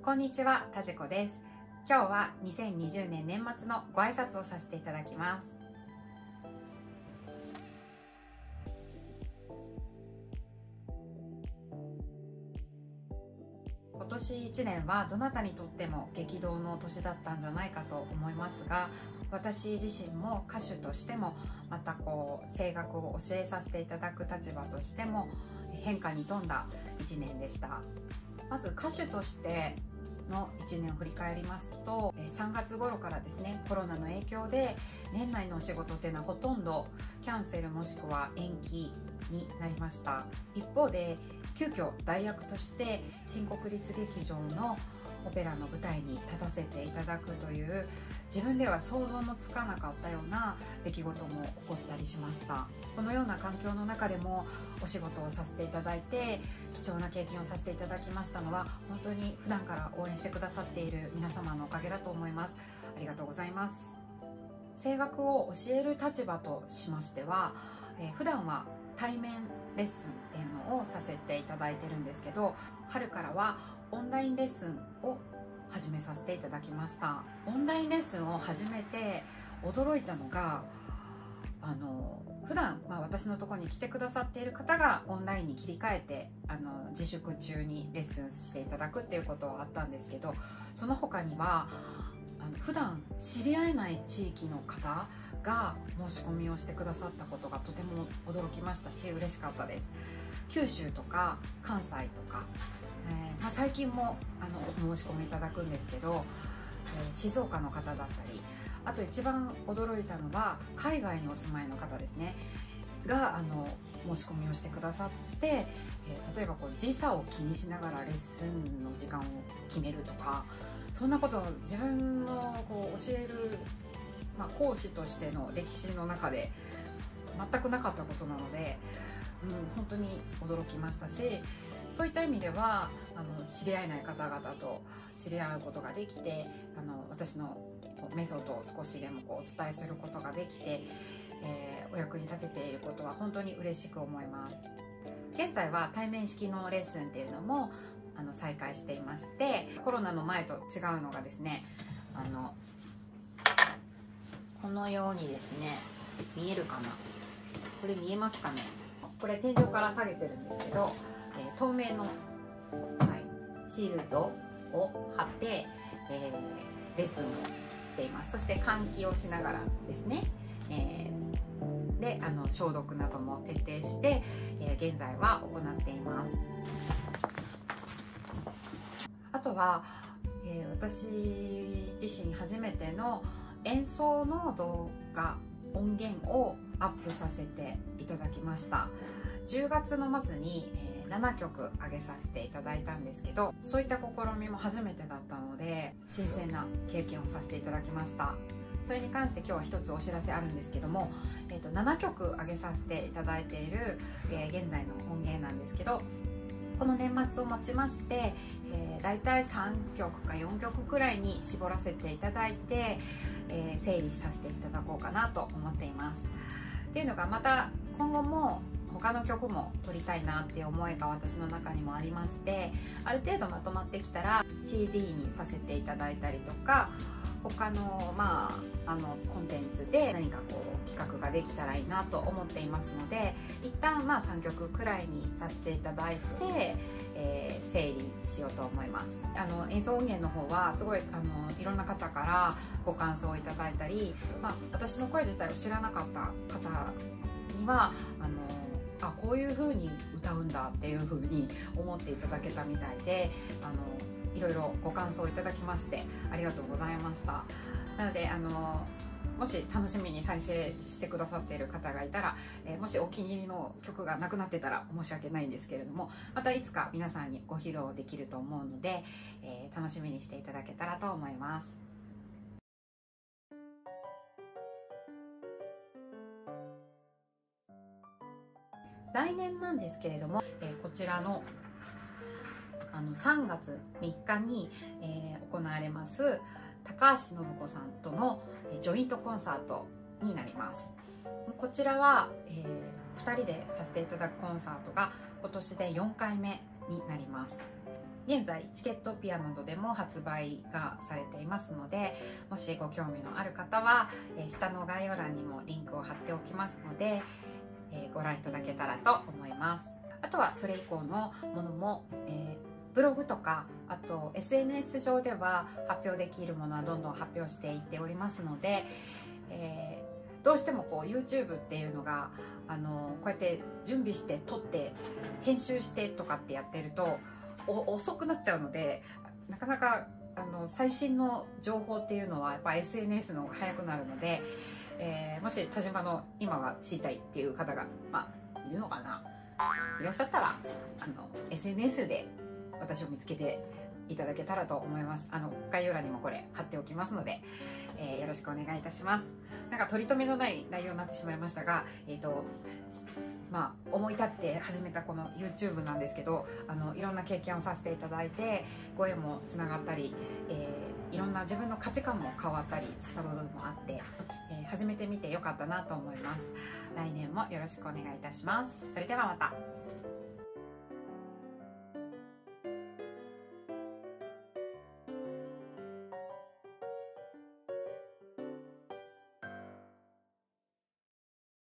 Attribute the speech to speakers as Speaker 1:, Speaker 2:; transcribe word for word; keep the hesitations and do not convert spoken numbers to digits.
Speaker 1: こんにちは、たじこです。今日はにせんにじゅうねん年末のご挨拶をさせていただきます。今年いちねんはどなたにとっても激動の年だったんじゃないかと思いますが、私自身も歌手としても、またこう声楽を教えさせていただく立場としても変化に富んだいちねんでした。まず歌手としてのいちねんを振り返りますと、さんがつ頃からですね、コロナの影響で年内のお仕事っていうのはほとんどキャンセルもしくは延期になりました。一方で急遽代役として新国立劇場のオペラの舞台に立たせていただくという自分では想像もつかなかったような出来事も起こったりしました。このような環境の中でもお仕事をさせていただいて貴重な経験をさせていただきましたのは、本当に普段から応援してくださっている皆様のおかげだと思います。ありがとうございます。声楽を教える立場としましては、えー、普段は対面レッスンっていうのをさせていただいてるんですけど、春からはオンラインレッスンを始めさせていただきました。オンラインレッスンを始めて驚いたのが、あの普段、まあ、私のところに来てくださっている方がオンラインに切り替えてあの自粛中にレッスンしていただくっていうことはあったんですけど、その他にはあの普段知り合えない地域の方が申し込みをしてくださったことがとても驚きましたし、嬉しかったです。九州とか関西とか、えーまあ、最近もあの申し込みいただくんですけど、えー、静岡の方だったり、あと一番驚いたのは海外にお住まいの方ですねがあの申し込みをしてくださって、えー、例えばこう時差を気にしながらレッスンの時間を決めるとか、そんなことを自分のこう教える、まあ、講師としての歴史の中で全くなかったことなので、うん、本当に驚きましたし、そういった意味ではあの知り合えない方々と知り合うことができて、あの私のメソッドを少しでもこうお伝えすることができて、えー、お役に立てていることは本当に嬉しく思います。現在は対面式のレッスンっていうのもあの再開していまして、コロナの前と違うのがですね、あのこのようにですね、見えるかな、これ見えますかね、これ天井から下げてるんですけど、えー、透明の、はい、シールドを貼って、えー、レッスンをしています。そして換気をしながらですね、えー、であの消毒なども徹底して、えー、現在は行っています。あとは、えー、私自身初めての演奏の動画音源をアップさせていただきました。じゅうがつの末に、えー、ななきょく上げさせていただいたんですけど、そういった試みも初めてだったので新鮮な経験をさせていただきました。それに関して今日は一つお知らせあるんですけども、えー、とななきょく上げさせていただいている、えー、現在の音源なんですけど、この年末をもちまして、えー、大体さんきょくかよんきょくくらいに絞らせていただいて、えー、整理させていただこうかなと思っています。っていうのが、また今後も他の曲も撮りたいなっていう思いが私の中にもありまして、ある程度まとまってきたら シーディー にさせていただいたりとか、他のまああのコンテンツで何かこう企画ができたらいいなと思っていますので、一旦まあさんきょくくらいにさせていただいて、えー、整理しようと思います。あの演奏音源の方はすごいあのいろんな方からご感想をいただいたり、まあ、私の声自体を知らなかった方にはあのあこういう風に歌うんだっていう風に思っていただけたみたいで、あのいろいろご感想いただきましてありがとうございました。なのであのもし楽しみに再生してくださっている方がいたら、えー、もしお気に入りの曲がなくなってたら申し訳ないんですけれども、またいつか皆さんにご披露できると思うので、えー、楽しみにしていただけたらと思います。来年なんですけれども、えー、こちらのあのさんがつみっかに、えー、行われます高橋信子さんとのジョイントコンサートになります。こちらは、えー、ふたりでさせていただくコンサートが今年でよんかいめになります。 現在チケットピアなどでも発売がされていますので、もしご興味のある方は、えー、下の概要欄にもリンクを貼っておきますので、えー、ご覧いただけたらと思います。あとはそれ以降のものも、えーブログとか、あと エスエヌエス 上では発表できるものはどんどん発表していっておりますので、えー、どうしてもこう YouTube っていうのがあのこうやって準備して撮って編集してとかってやってるとお遅くなっちゃうので、なかなかあの最新の情報っていうのはやっぱ エスエヌエス の方が早くなるので、えー、もし田島の今が知りたいっていう方が、まあ、いるのかないらっしゃったらあの エスエヌエス で私を見つけていただけたらと思います。あの概要欄にもこれ貼っておきますので、えー、よろしくお願いいたします。なんか取り留めのない内容になってしまいましたが、えーとまあ、思い立って始めたこの YouTube なんですけど、あのいろんな経験をさせていただいて、ご縁もつながったり、えー、いろんな自分の価値観も変わったりした部分もあって、えー、始めてみてよかったなと思います。来年もよろしくお願いいたします。それではまた。